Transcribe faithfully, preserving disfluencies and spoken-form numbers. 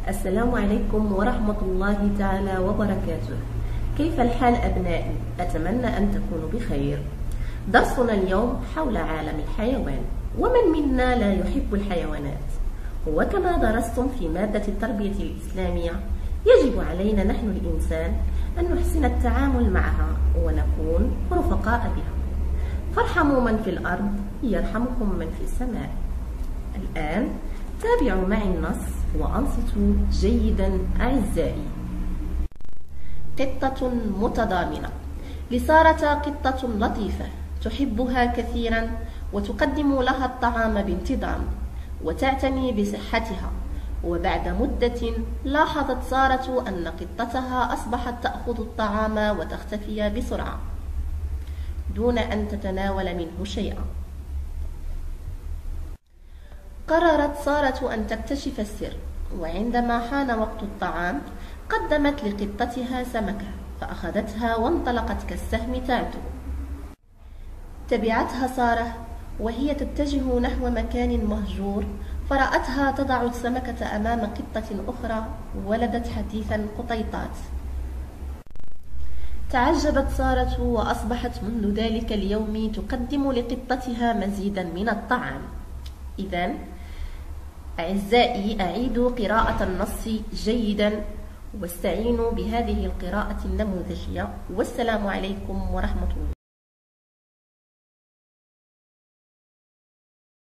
السلام عليكم ورحمة الله تعالى وبركاته. كيف الحال أبنائي؟ أتمنى أن تكونوا بخير. درسنا اليوم حول عالم الحيوان، ومن منا لا يحب الحيوانات؟ وكما درستم في مادة التربية الإسلامية، يجب علينا نحن الإنسان أن نحسن التعامل معها ونكون رفقاء بها. فارحموا من في الأرض يرحمكم من في السماء. الآن تابعوا معي النص وأنصتوا جيدا أعزائي. قطة متضامنة. لسارة قطة لطيفة تحبها كثيرا وتقدم لها الطعام بانتظام وتعتني بصحتها. وبعد مدة لاحظت سارة أن قطتها أصبحت تأخذ الطعام وتختفي بسرعة دون أن تتناول منه شيئا. قررت سارة أن تكتشف السر، وعندما حان وقت الطعام قدمت لقطتها سمكة فأخذتها وانطلقت كالسهم تعدو. تبعتها سارة وهي تتجه نحو مكان مهجور، فرأتها تضع السمكة أمام قطة أخرى ولدت حديثا قطيطات. تعجبت سارة وأصبحت منذ ذلك اليوم تقدم لقطتها مزيدا من الطعام. إذن أعزائي، أعيدوا قراءة النص جيدا واستعينوا بهذه القراءة النموذجية. والسلام عليكم ورحمة الله.